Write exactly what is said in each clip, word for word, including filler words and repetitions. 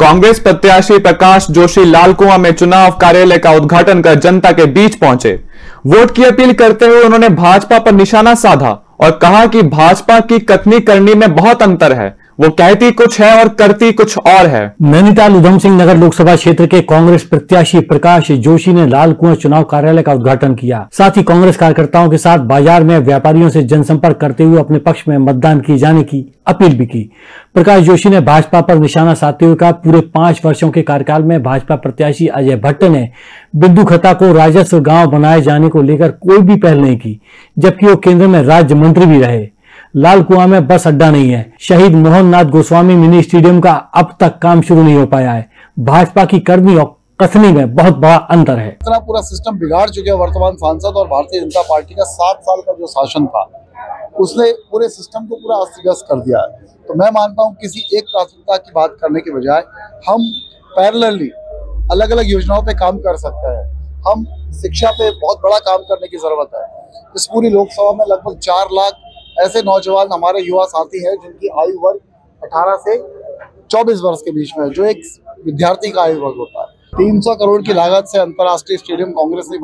कांग्रेस प्रत्याशी प्रकाश जोशी लालकुआं में चुनाव कार्यालय का उद्घाटन कर जनता के बीच पहुंचे। वोट की अपील करते हुए उन्होंने भाजपा पर निशाना साधा और कहा कि भाजपा की कथनी करनी में बहुत अंतर है। वो कहती कुछ है और करती कुछ और है। नैनीताल उधम सिंह नगर लोकसभा क्षेत्र के कांग्रेस प्रत्याशी प्रकाश जोशी ने लालकुआं चुनाव कार्यालय का उद्घाटन किया। साथ ही कांग्रेस कार्यकर्ताओं के साथ बाजार में व्यापारियों से जनसंपर्क करते हुए अपने पक्ष में मतदान किए जाने की अपील भी की। प्रकाश जोशी ने भाजपा पर निशाना साधते हुए कहा, पूरे पांच वर्षों के कार्यकाल में भाजपा प्रत्याशी अजय भट्ट ने बिंदु खता को राजस्व गांव बनाए जाने को लेकर कोई भी पहल नहीं की, जबकि वो केंद्र में राज्य मंत्री भी रहे। लालकुआं में बस अड्डा नहीं है। शहीद मोहन नाथ गोस्वामी मिनी स्टेडियम का अब तक काम शुरू नहीं हो पाया है। भाजपा की करनी और कथनी में बहुत बड़ा अंतर है। इतना पूरा सिस्टम बिगाड़ चुके हैं वर्तमान सांसद और भारतीय जनता पार्टी का सात साल का जो शासन था उसने पूरे सिस्टम को पूरा अस्त व्यस्त कर दिया है। तो मैं मानता हूँ किसी एक प्राथमिकता की बात करने के बजाय हम पैरेलली अलग अलग योजनाओं पे काम कर सकते हैं। हम शिक्षा पे बहुत बड़ा काम करने की जरूरत है। इस पूरी लोकसभा में लगभग चार लाख ऐसे नौजवान हमारे युवा साथी हैं जिनकी आयु वर्ग अठारह से चौबीस वर्ष के बीच में है, जो एक विद्यार्थी का आयु वर्ग होता है। तीन सौ करोड़ की लागत से अंतर्राष्ट्रीय स्टेडियम कांग्रेस ने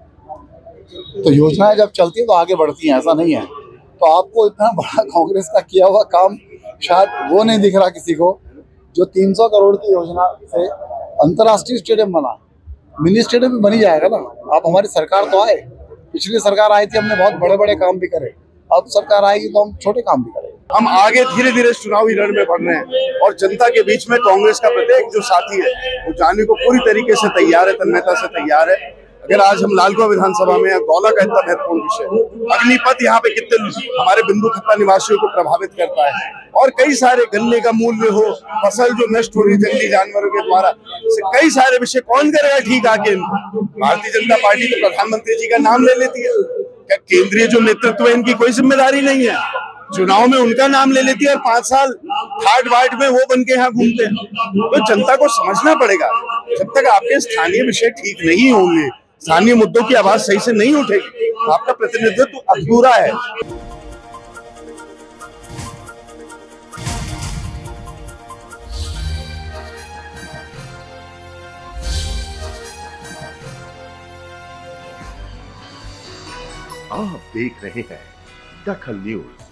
बनाया। तो योजनाएं जब चलती है तो आगे बढ़ती हैं, ऐसा नहीं है। तो आपको इतना बड़ा कांग्रेस का किया हुआ काम शायद वो नहीं दिख रहा किसी को, जो तीन सौ करोड़ की योजना से अंतर्राष्ट्रीय स्टेडियम बना। मिनी स्टेडियम भी बनी जाएगा ना। आप हमारी सरकार तो आए, पिछली सरकार आई थी, हमने बहुत बड़े बड़े काम भी करे। अब सरकार आएगी तो हम छोटे काम भी करेंगे। हम आगे धीरे धीरे चुनावी रण में बढ़ रहे हैं और जनता के बीच में कांग्रेस का प्रत्येक जो साथी है वो जाने को पूरी तरीके से तैयार है, तन्मयता से तैयार है। अगर आज हम लालकुआं विधानसभा में गौला का इतना महत्वपूर्ण विषय, अग्निपथ यहाँ पे कितने हमारे बिंदु खत्ता निवासियों को प्रभावित करता है और कई सारे गन्ने का मूल्य हो, फसल जो नष्ट हो रही जंगली जानवरों के द्वारा, कई सारे विषय कौन करेगा ठीक आके। भारतीय जनता पार्टी तो प्रधानमंत्री जी का नाम ले लेती है। क्या केंद्रीय जो नेतृत्व है इनकी कोई जिम्मेदारी नहीं है? चुनाव में उनका नाम ले लेती है और पांच साल थार्ड वार्ड में वो बन के यहाँ घूमते हैं। तो जनता को समझना पड़ेगा, जब तक आपके स्थानीय विषय ठीक नहीं होंगे, स्थानीय मुद्दों की आवाज सही से नहीं उठेगी, तो आपका प्रतिनिधित्व अधूरा है। आप देख रहे हैं दखल न्यूज।